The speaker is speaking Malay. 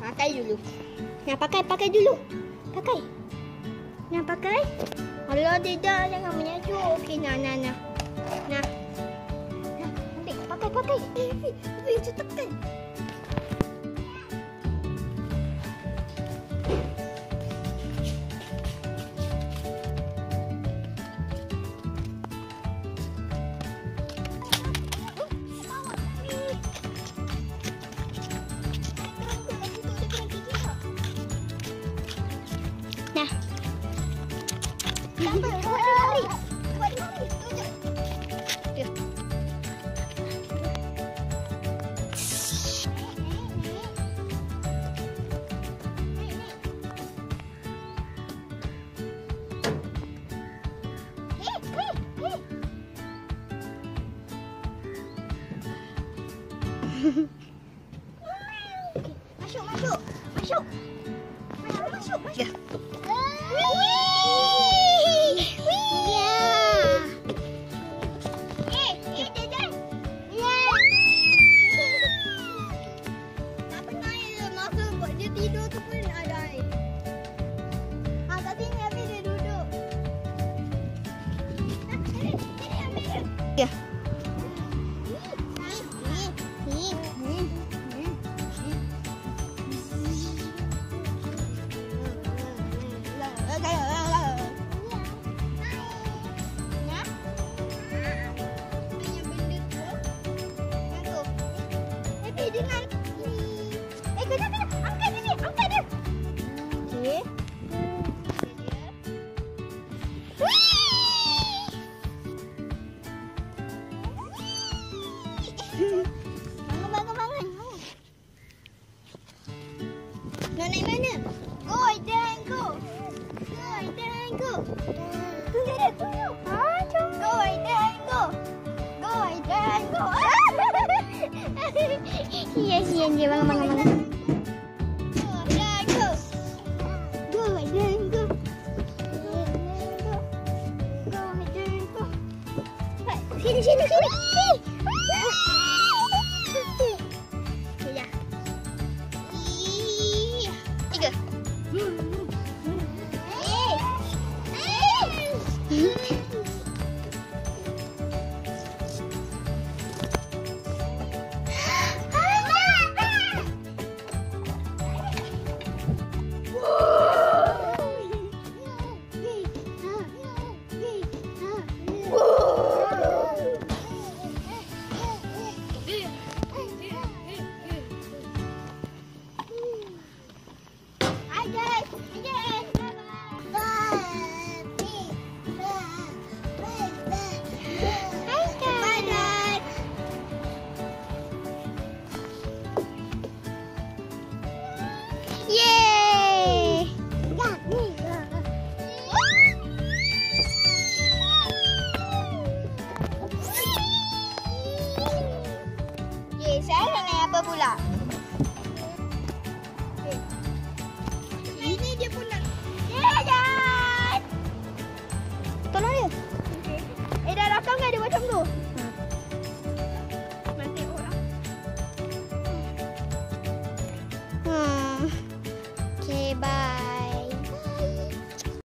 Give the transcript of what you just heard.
Pakai dulu. Nah, pakai dulu. Pakai. Nah, pakai. Alah, tidak. Jangan menyaju. Okey, nah. Nah, ambil. Pakai. Itu tekan. Masuk. Ya. Bangun. Nak naik mana? Go dan go. Tunggu dia, tunggu. Go dan go. Sian dia, bangun. Sini. Tiga. Saya nak naik apa pula? Ini dia pun nak. Jalan! Tolong dia. Dah rakam kan dia macam tu?